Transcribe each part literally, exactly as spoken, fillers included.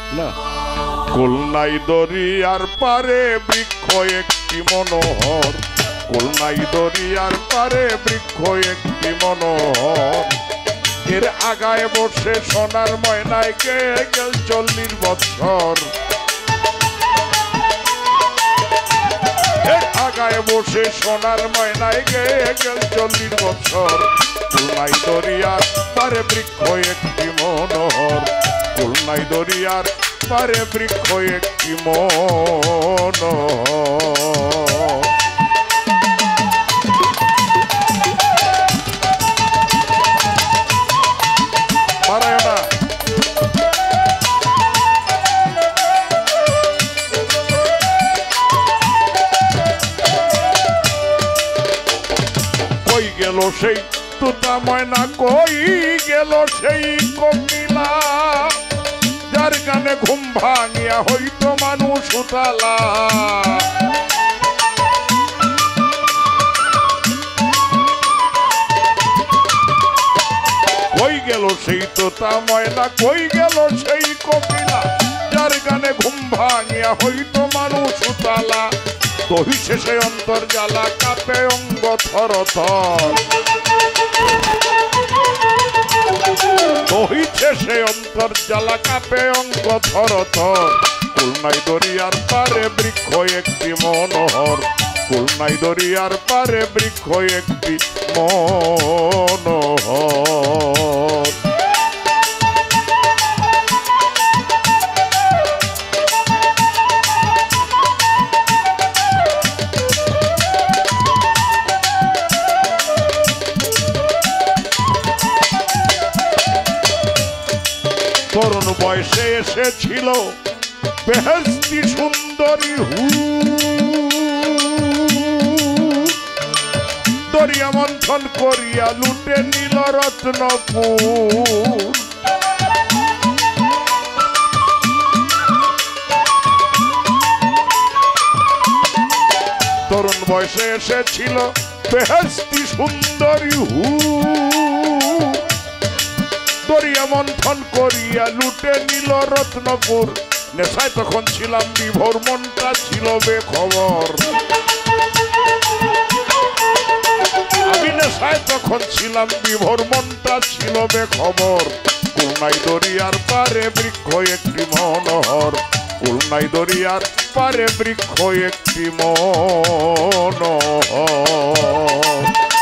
না খুলনাই দরিয়ার পারে বৃক্ষ একটি মনোহর, খুলনাই দরিয়ার পারে বৃক্ষ একটি মনোহর, এর আগায় বসে সোনার ময়নায় কে গেল চল্লিশ বৎসর, এর আগায় বসে সোনার ময়নায় কে গেল চল্লিশ বৎসর, খুলনাই দরিয়ার পারে বৃক্ষ একটি মনোহর, খুলনাই দরিয়ার পারে বৃক্ষ একটি মনোহর। পারায়না কই গেল সেই তুতা ময়না, কই গেল সেই কোকিলা, যার গানে ঘুম ভাঙিয়া হইতো মানুষ উতালা, কই গেল সেই তোতা ময়না, কই গেল সেই কোকিলা, যার গানে ঘুম ভাঙিয়া হইতো মানুষ উতালা, দহি শেষে অন্তর জ্বালা কাঁপে অঙ্গ থর থর, দহি শেষে অন্তর জ্বালা কাঁপে অঙ্গ থর থর, খুলনাই দরিয়ার পারে বৃক্ষ একটি মনোহর, খুলনাই দরিয়ার পারে বৃক্ষ একটি মনোহর। তরুণ বয়সে এসেছিল বেহেশতি সুন্দরী হু, দরিয়া মন্থন করিয়া লুটে নীল রত্নপুর, তরুণ বয়সে এসেছিল বেহেশতি সুন্দরী হু, দরিয়া মন্থন করিয়া লুটে নীল রত্নপুর, নেশায় তখন ছিলাম বিভোর মনটা ছিল বেখবর, আমি নেশায় তখন ছিলাম বিভোর মনটা ছিল বেখবর, খুলনাই দরিয়ার পারে বৃক্ষ একটি মনোহর, খুলনাই দরিয়ার পারে বৃক্ষ একটি মনোহর।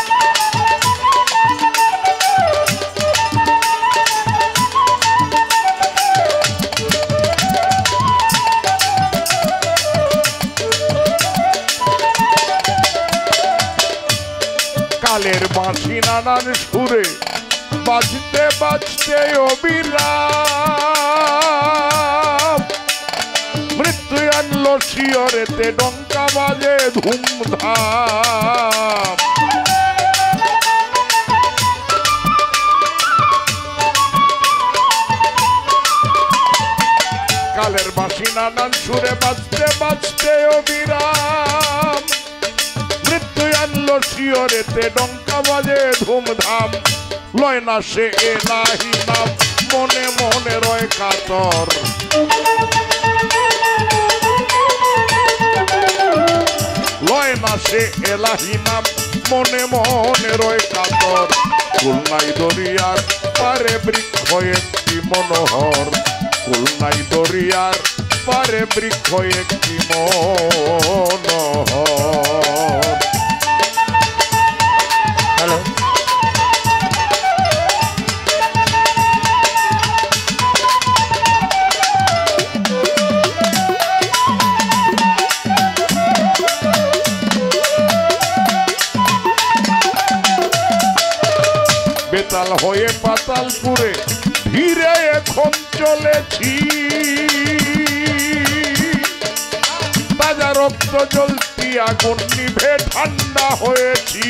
কালের বাঁশি নানান সুরে বাজতে বাজতে অবিরাম, মৃত্যু আনলো শিয়রেতে ডঙ্কা বাজে ধুমধাম, কালের বাঁশি নানান সুরে বাজতে বাজতে অবিরাম, মৃত্যু আনলো শিয়রেতে ডঙ্কা বাজে ধুমধাম, লয় না সে এলাহি নাম মনে মনে রয় কাতর, লয় না সে এলাহি নাম মনে মনে রয় কাতর, খুলনাই দরিয়ার পারে বৃক্ষ একটি মনোহর, খুলনাই দরিয়ার পারে বৃক্ষ একটি মনোহর। হ্যালো বেতাল হয়ে পাতালপুরে ধীরে এখন চলেছি, তাজা রক্ত জ্বলতি আগুন নিভে ঠান্ডা হয়েছি,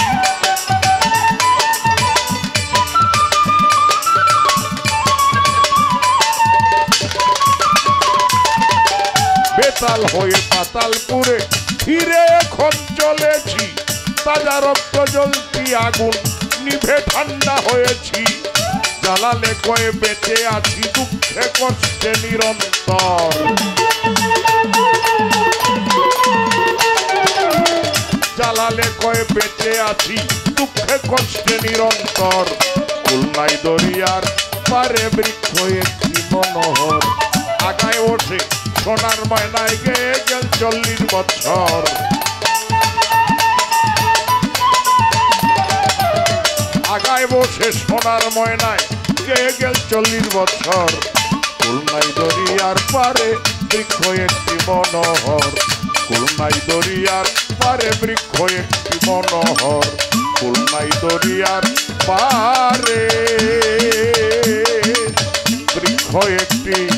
বেতাল হয়ে পাতালপুরে ধীরে এখন চলেছি, তাজা রক্ত জ্বলতি আগুন নিভে ঠান্ডা হয়েছি, জালালে কয়ে বেঁচে আছি দুঃখে কষ্টে নিরন্তর জালালে কয়ে বেঁচে আছি দুঃখে কষ্টে নিরন্তর খুলনাই দরিয়ার পারে বৃক্ষ একটি মনোহর আগায় বসে সোনার ময়নায় গেয়ে গেল চল্লিশ বছর আগায় বসে সোনার ময়নায় গেয়ে গেল চল্লিশ বছর খুলনাই দরিয়ার পারে বৃক্ষ একটি মনোহর খুলনাই দরিয়ার পারে বৃক্ষ একটি মনোহর খুলনাই দরিয়ার পারে বৃক্ষ একটি